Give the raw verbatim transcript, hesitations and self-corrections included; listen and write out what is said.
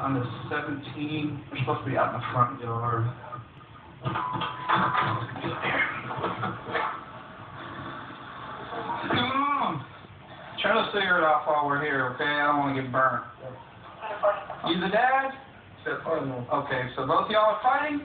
on the seventeenth. We're supposed to be out in the front yard. Come on. Turn the cigarette off while we're here, okay? I don't want to get burnt. You the dad? Okay, so both y'all are fighting?